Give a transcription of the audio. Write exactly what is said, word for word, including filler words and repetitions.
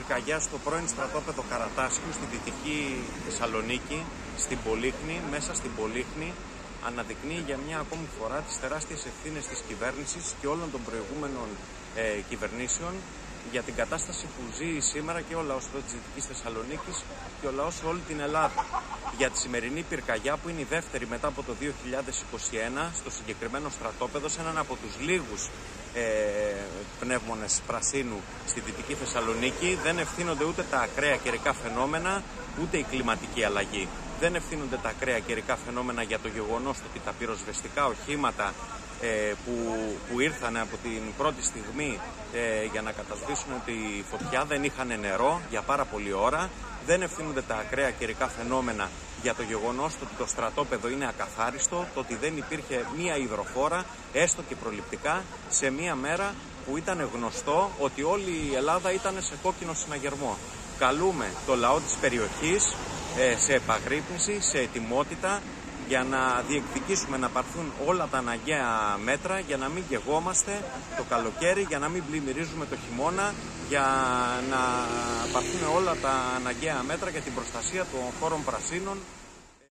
πυρκαγιά στο πρώην στρατόπεδο Καρατάσιου στη Δυτική Θεσσαλονίκη, στην Πολύχνη, μέσα στην Πολύχνη, αναδεικνύει για μια ακόμη φορά τις τεράστιες ευθύνες της κυβέρνησης και όλων των προηγούμενων ε, κυβερνήσεων για την κατάσταση που ζει σήμερα και ο λαός εδώ της Δυτικής Θεσσαλονίκης και ο λαός σε όλη την Ελλάδα. Για τη σημερινή πυρκαγιά που είναι η δεύτερη μετά από το δύο χιλιάδες είκοσι ένα στο συγκεκριμένο στρατόπεδο, σε έναν από τους λίγους ε, πνεύμονες πρασίνου στη Δυτική Θεσσαλονίκη, δεν ευθύνονται ούτε τα ακραία καιρικά φαινόμενα ούτε η κλιματική αλλαγή. Δεν ευθύνονται τα ακραία καιρικά φαινόμενα για το γεγονός ότι τα πυροσβεστικά οχήματα ε, που, που ήρθαν από την πρώτη στιγμή ε, για να κατασβήσουν τη φωτιά δεν είχαν νερό για πάρα πολλή ώρα. Δεν ευθύνονται τα ακραία καιρικά φαινόμενα για το γεγονός ότι το στρατόπεδο είναι ακαθάριστο, το ότι δεν υπήρχε μία υδροφόρα, έστω και προληπτικά, σε μία μέρα που ήταν γνωστό ότι όλη η Ελλάδα ήταν σε κόκκινο συναγερμό. Καλούμε το λαό της περιοχής σε επαγρύπνηση, σε ετοιμότητα, για να διεκδικήσουμε να πάρθουν όλα τα αναγκαία μέτρα, για να μην γεγόμαστε το καλοκαίρι, για να μην πλημμυρίζουμε το χειμώνα, για να πάρθουν όλα τα αναγκαία μέτρα για την προστασία των χώρων πρασίνων